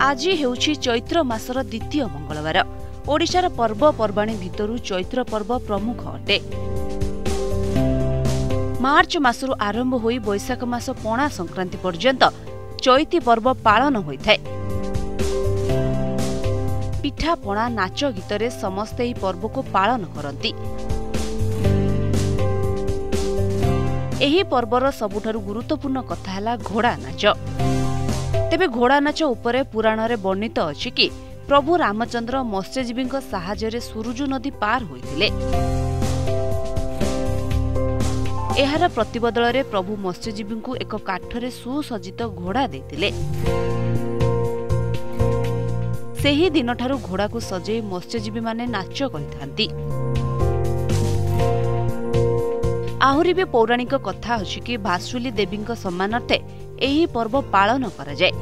आज हेउछि चैत्र मासर द्वितीय मंगलवार। ओडिशार पर्वपर्वाणी भितरु चैत्र पर्व प्रमुख अटे। मार्च मासरु आरंभ होई बैशाख मास पणा संक्रांति पर्यंत चैती पर्व पालन होइथाय। पिठा पणा नाच गीतरे समस्ते ଏହି पर्व को पालन करती। ଏହି पर्वर सबुठारु गुरुत्वपूर्ण कथा हैला घोड़ा नाच। तेबे घोड़ा नाच उपरे पुराण रे वर्णित अछि कि प्रभु रामचंद्र मत्स्यजीवी साहाय्य सुरुजु नदी पार होइथिले। एहार प्रतिबदल रे प्रभु मत्स्यजीवी को एक काठरे सुसज्जित घोड़ा देथिले। सेही दिन ठारू घोड़ा को सजे मत्स्यजीवी माने नाच करिथांती। आहुरी भी पौराणिक कथा अछि कि भासुली देवी सम्मानार्थे एही पर्व पालन करा जाय।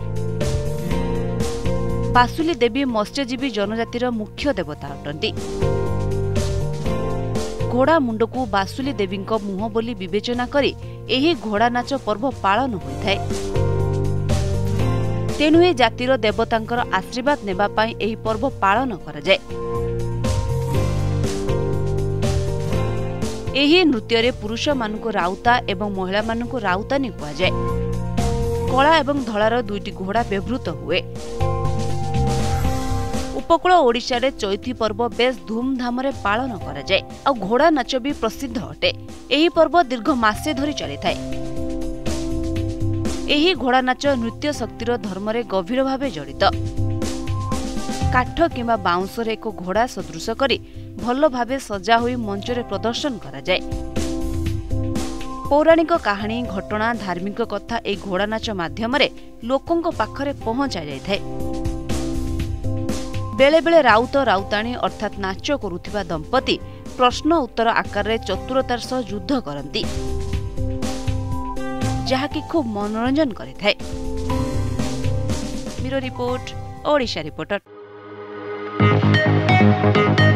भासुली देवी मत्स्यजीवी जनजातिर मुख्य देवता अटंती। घोड़ा मुंड को भासुली देवी मुह बोली विवेचना करी एही घोड़ा नाच पर्व पालन होइथाय। तेणु ए जातिर देवतांकर आशीर्वाद नेबा पई एही पर्व पालन करा जाय। एही नृत्य रे पुरुष मानक राउता एवं महिला मानक राउतानी कुआ जाय। कला एवं धଳାर दुईटी घोड़ा व्यवहृत हुए। उपकूल ओडिशा रे चैती पर्व बेस धूमधाम रे पालन करा जाय। आ घोड़ा नाच भी प्रसिद्ध अटे। एही पर्व दीर्घ मासे धरी चली थाए। एही घोड़ा नाच नृत्य शक्तिर धर्म रे गभीर भावे जड़ित। काठ किंबा बाउंस रे एक घोड़ा सदृश करी भल भावे सजा होई मंच रे प्रदर्शन करा जाय। पौराणिक कहानी घटना धार्मिक कथा ए घोड़ा नाच माध्यम रे लोकंक पाखरे पहुंचा जाय थाए। बेले बेले राउत राउताणी अर्थात नाच करुथिबा दंपति प्रश्न उत्तर आकार रे चतुरतार सह युद्ध करंती, जहाकी खूब मनोरंजन करे थाए। Bureau report, Odisha reporter.